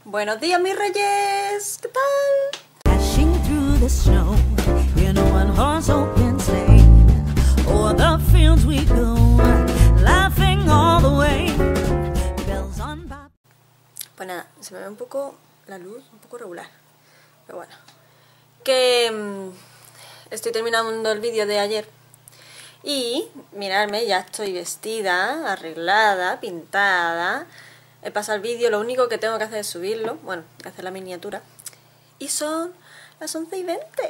Buenos días, mis reyes. ¿Qué tal? Dashing through the snow in a one-horse open sleigh. O'er the fields we go, laughing all the way. Bells on bobtail. Pues nada, se me ve un poco la luz, un poco regular. Pero bueno. Que estoy terminando el vídeo de ayer. Y, miradme, ya estoy vestida, arreglada, pintada. He pasado el vídeo, lo único que tengo que hacer es subirlo. Bueno, hacer la miniatura. Y son las 11:20.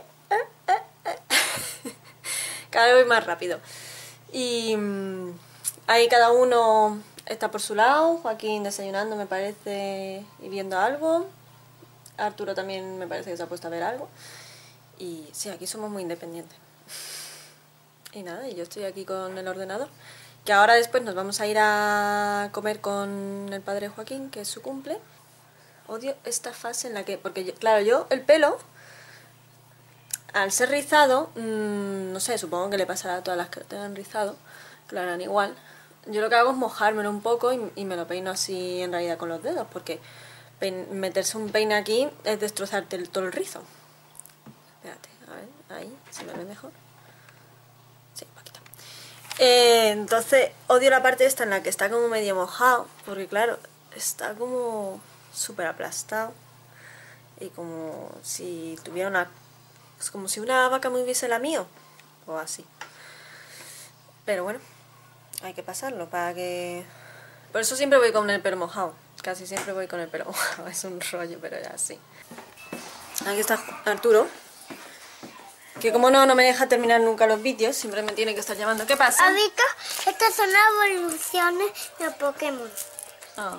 Cada vez voy más rápido. Y ahí cada uno está por su lado. Joaquín desayunando, me parece, y viendo algo. Arturo también me parece que se ha puesto a ver algo. Y sí, aquí somos muy independientes. Y nada, y yo estoy aquí con el ordenador. Que ahora después nos vamos a ir a comer con el padre Joaquín, que es su cumple. Odio esta fase en la que... Porque, claro, yo el pelo, al ser rizado, no sé, supongo que le pasará a todas las que lo tengan rizado, que lo harán igual. Yo lo que hago es mojármelo un poco y me lo peino así en realidad con los dedos, porque meterse un peine aquí es destrozarte todo el rizo. Espérate, a ver, ahí, se me ve mejor. Sí, un poquito. Entonces, odio la parte esta en la que está como medio mojado, porque claro, está como súper aplastado. Y como si tuviera una... Es como si una vaca me hubiese lamido, o así. Pero bueno, hay que pasarlo para que... Por eso siempre voy con el pelo mojado. Casi siempre voy con el pelo mojado. Es un rollo, pero ya sí. Aquí está Arturo. Que como no me deja terminar nunca los vídeos, siempre me tiene que estar llamando. ¿Qué pasa? ¿Has visto? Estas son las evoluciones de Pokémon. Ah,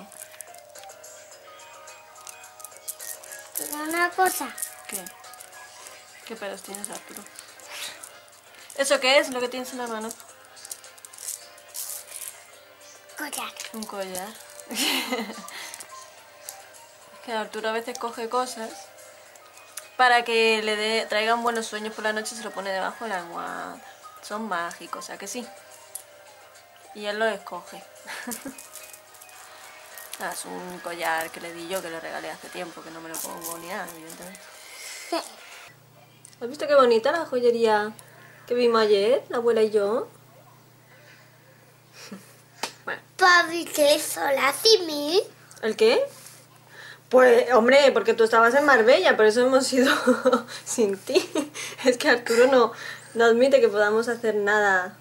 Te digo una cosa. ¿qué? ¿Qué pelos tienes, Arturo? ¿Eso qué es lo que tienes en la mano? Collar. Un collar. Es que Arturo a veces coge cosas para que le traigan buenos sueños por la noche, se lo pone debajo de la almohada. Son mágicos, ¿a que sí? Y él lo escoge. Es un collar que le di yo, que le regalé hace tiempo, que no me lo pongo ni nada, evidentemente. Sí. ¿Has visto qué bonita la joyería que vimos ayer, la abuela y yo? Bueno. Papi, ¿qué sola sin ¿El qué? Pues, hombre, porque tú estabas en Marbella, por eso hemos ido sin ti. Es que Arturo no admite que podamos hacer nada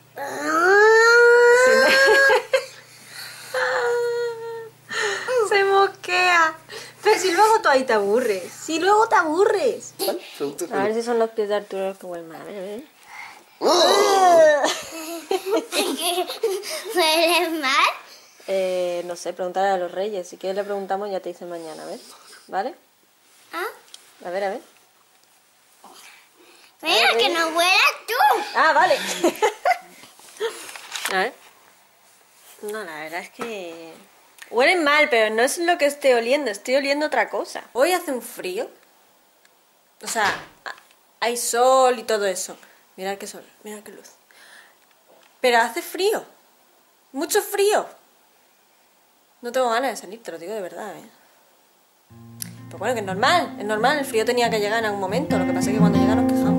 sin... Se mosquea. Pero si luego tú ahí te aburres. Si luego te aburres. A ver si son los pies de Arturo los que huelen mal. A ver. ¿Huele mal? No sé, preguntarle a los reyes. Si quieres le preguntamos, ya te dicen mañana, a ver. ¿Vale? ¿Ah? A ver, a ver. Mira, que no huelas tú. Ah, vale. A ver. No, la verdad es que... Huelen mal, pero no es lo que estoy oliendo. Estoy oliendo otra cosa. Hoy hace un frío. O sea, hay sol y todo eso. Mirad qué sol, mirad qué luz. Pero hace frío. Mucho frío. No tengo ganas de salir, te lo digo de verdad, Pero bueno, que es normal, el frío tenía que llegar en algún momento, lo que pasa es que cuando llega nos quejamos.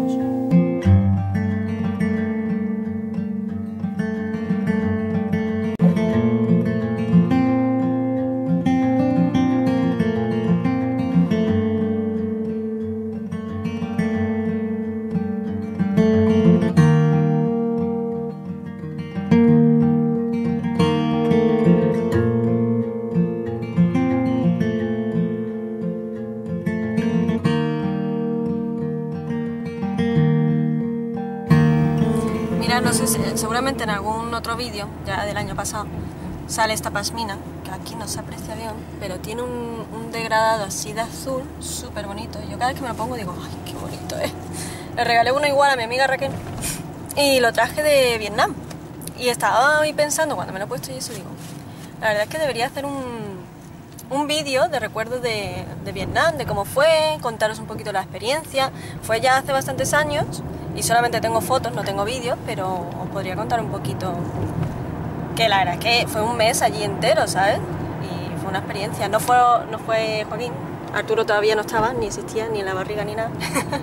Mira, no sé, seguramente en algún otro vídeo, ya del año pasado, sale esta pasmina, que aquí no se aprecia bien, pero tiene un degradado así de azul, súper bonito. Yo cada vez que me lo pongo digo, ¡ay, qué bonito es! Le regalé uno igual a mi amiga Raquel y lo traje de Vietnam. Y estaba ahí pensando, cuando me lo he puesto y eso, digo, la verdad es que debería hacer un vídeo de recuerdos de Vietnam, de cómo fue, contaros un poquito la experiencia. Fue ya hace bastantes años y solamente tengo fotos, no tengo vídeos, pero os podría contar un poquito, que la verdad es que fue un mes allí entero, ¿sabes? Y fue una experiencia. No fue Joaquín, Arturo todavía no estaba, ni existía, ni en la barriga ni nada.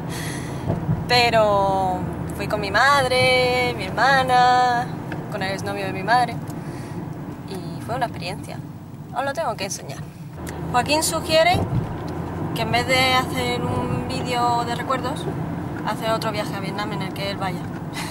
Pero fui con mi madre, mi hermana, con el exnovio de mi madre. Y fue una experiencia. Os lo tengo que enseñar. Joaquín sugiere que en vez de hacer un vídeo de recuerdos, hacer otro viaje a Vietnam en el que él vaya.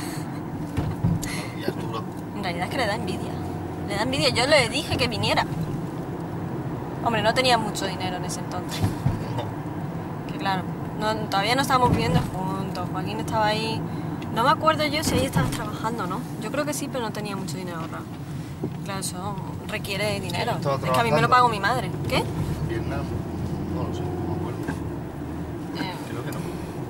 Y Arturo. En realidad es que le da envidia. Le da envidia. Yo le dije que viniera. Hombre, no tenía mucho dinero en ese entonces. Que claro, todavía no estábamos viviendo juntos. Joaquín estaba ahí. No me acuerdo yo si ahí estabas trabajando, ¿no? Yo creo que sí, pero no tenía mucho dinero ahorrado. Claro, eso requiere dinero. Estaba Es que a mí me lo trabajando. pago mi madre. ¿Qué? Vietnam. No lo sé, no me acuerdo. Creo que no.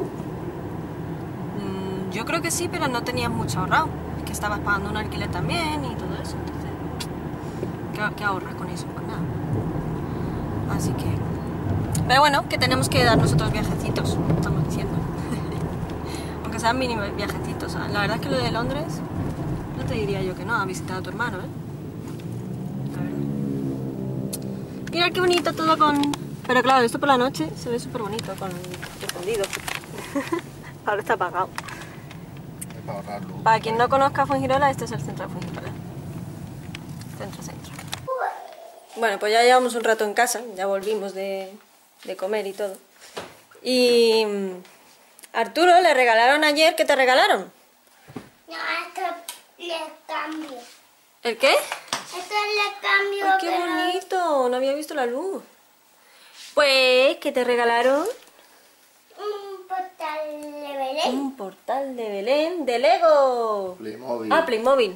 Yo creo que sí, pero no tenías mucho ahorrado. Es que estabas pagando un alquiler también y todo eso. Entonces, ¿qué ahorras con eso? Pues nada. Así que... Pero bueno, que tenemos que darnos otros viajecitos, estamos diciendo. Aunque sean mini viajecitos. La verdad es que lo de Londres, no te diría yo que no, a visitar a tu hermano, ¿eh? La verdad. Mira qué bonito todo con... Pero claro, esto por la noche se ve súper bonito, con encendido. Ahora está apagado. Es para ahorrar luz. Para quien no conozca Fuengirola, este es el centro de Fuengirola. Centro. Bueno, pues ya llevamos un rato en casa, ya volvimos de comer y todo. Y Arturo, le regalaron ayer, ¿qué te regalaron? No, esto le cambio. ¿El qué? Esto le cambio. ¡Ay, qué pero- bonito! No había visto la luz. Pues, ¿qué te regalaron? Un portal de Belén. Un portal de Belén de Lego. Playmobil. Ah, Playmobil.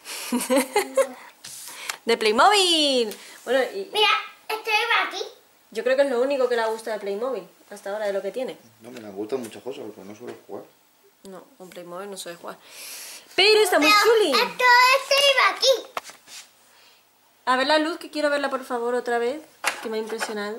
De Playmobil. Bueno, y Mira, esto iba aquí. yo creo que es lo único que le gusta de Playmobil hasta ahora de lo que tiene. No, me gustan muchas cosas, pero no suelo jugar. No, con Playmobil no suele jugar. Pero está muy Pero chuli. esto iba aquí. A ver la luz, que quiero verla por favor otra vez, que me ha impresionado.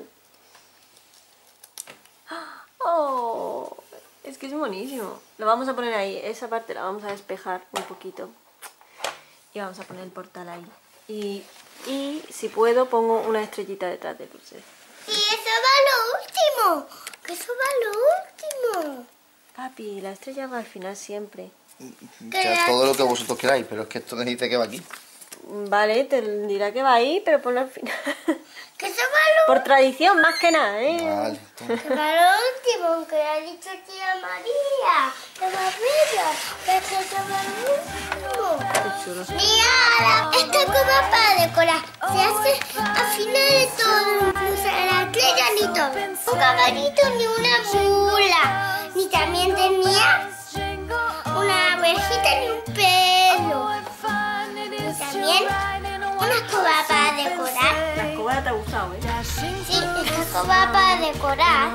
Oh, es que es buenísimo. Lo vamos a poner ahí, esa parte la vamos a despejar un poquito. Y vamos a poner el portal ahí. Y si puedo pongo una estrellita detrás de luces. Y eso va lo último. Que eso va lo último. Papi, la estrella va al final siempre. O sea, todo lo que vosotros queráis, pero es que esto me dice que va aquí. Vale, te dirá que va ahí, pero ponlo al final. Que eso va Por tradición, más que nada, ¿eh? Vale, entonces. lo último. Que ha dicho tía María. Que va bella. Que eso va lo último. Qué chulo. Mira, esta cosa para decorar se hace al final de todo, incluso la estrella ni todo. Un caballito ni una mula, ni también tenía una ovejita ni un pelo. Y también una escoba para decorar. La escoba te ha gustado, ¿eh? Sí, esta escoba para decorar.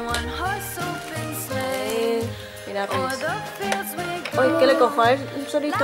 Mira, Reyes. Oye, ¿qué le cojo a él un solito?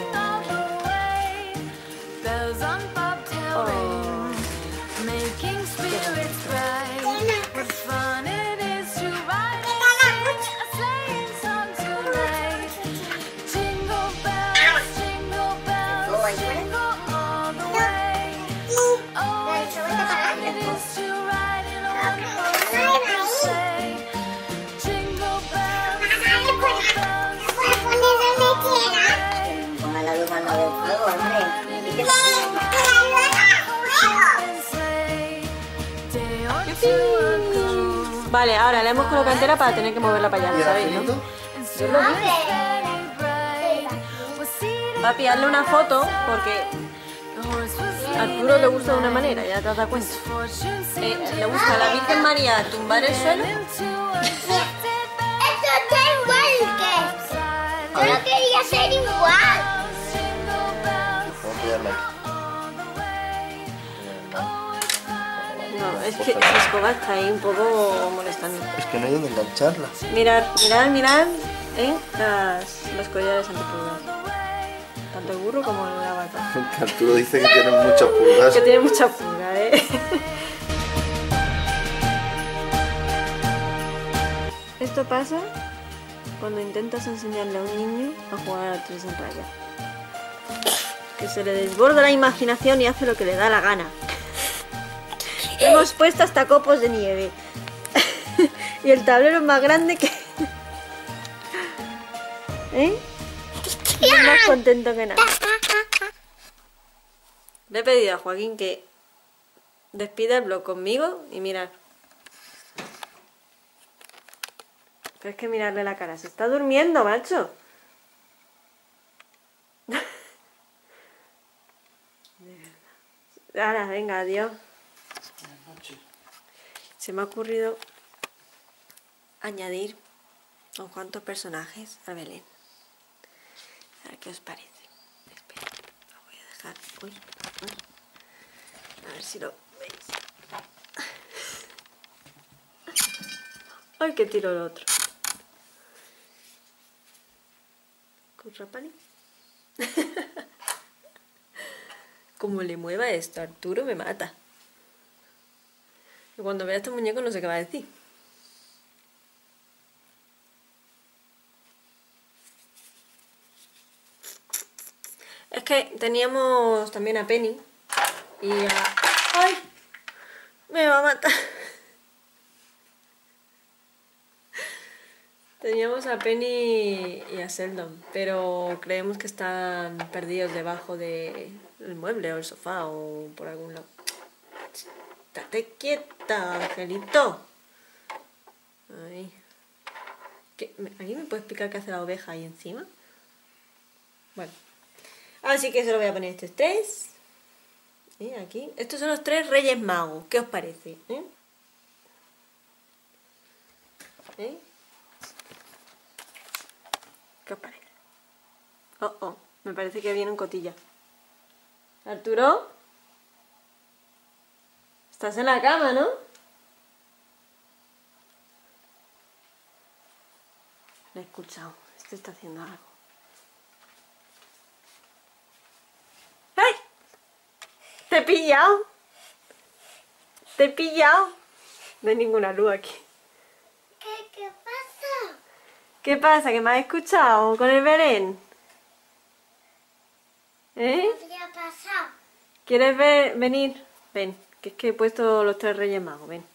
Ponga la luz cuando veo fuego, hombre. Vale, ahora la hemos colocado entera para tener que moverla para allá, ¿Y ¿sabéis, Angelito? no? Yo lo vi. Papi, hazle una foto porque a Arturo le gusta de una manera, ya te has dado cuenta. Le gusta a la Virgen María tumbar el suelo. Esto está igual que esto. Yo quería ser igual. Vamos a pillarla aquí. No, es que esa escoba está ahí un poco molestando. Es que no hay donde engancharla. Mirad, los collares antipulgadas. Tanto el burro como la vaca. Arturo dice que tiene muchas pulgas. Que tiene mucha pulga, Esto pasa cuando intentas enseñarle a un niño a jugar al 3 en raya. Que se le desborda la imaginación y hace lo que le da la gana. Hemos puesto hasta copos de nieve. Y el tablero es más grande que... ¿Eh? Estoy más contento que nada. Le he pedido a Joaquín que despida el vlog conmigo y mirad. Pero es que mirarle la cara. Se está durmiendo, macho. Ahora, venga, adiós. Buenas noches. Se me ha ocurrido añadir unos cuantos personajes a Belén. A ver qué os parece. Espera, lo voy a dejar. Uy. A ver si lo veis. Ay, que tiro el otro. Currapani. Como le mueva esto, Arturo me mata. Y cuando vea este muñeco no sé qué va a decir. Es que teníamos también a Penny y a... ¡Ay! Me va a matar. Teníamos a Penny y a Sheldon, pero creemos que están perdidos debajo del mueble o el sofá o por algún lado. Estate quieta, Angelito. Ahí. ¿Alguien me puede explicar qué hace la oveja ahí encima? Bueno. Así que se lo voy a poner estos tres. Y aquí. Estos son los tres Reyes Magos. ¿Qué os parece? ¿Eh? ¿Qué os parece? Oh, me parece que viene un cotilla. ¿Arturo? Estás en la cama, ¿no? Lo he escuchado. Este está haciendo algo. ¡Ay! ¡Te he pillado! ¡Te he pillado! No hay ninguna luz aquí. ¿Qué pasa? ¿Qué pasa? ¿Que me has escuchado con el Belén? ¿Eh? ¿Qué ha pasado? ¿Quieres venir? Ven, que es que he puesto los tres Reyes Magos, ven.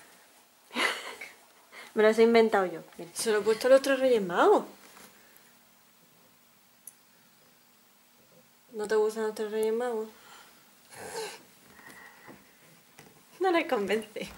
Me los he inventado yo. Ven. Se lo he puesto a los tres Reyes Magos. ¿No te gustan los tres Reyes Magos? No les convence.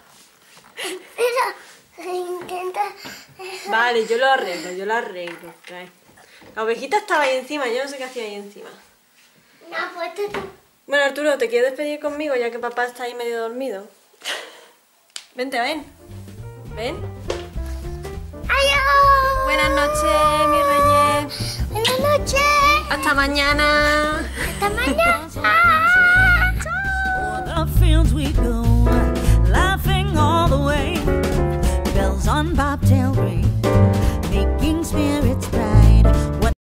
Pero intenta... Vale, yo lo arreglo. Trae. La ovejita estaba ahí encima, yo no sé qué hacía ahí encima. No, pues tú. Bueno, Arturo, ¿te quieres despedir conmigo ya que papá está ahí medio dormido? Vente, ven. Ven. ¡Adiós! Buenas noches, mis reyes. Buenas noches. Hasta mañana. Hasta mañana.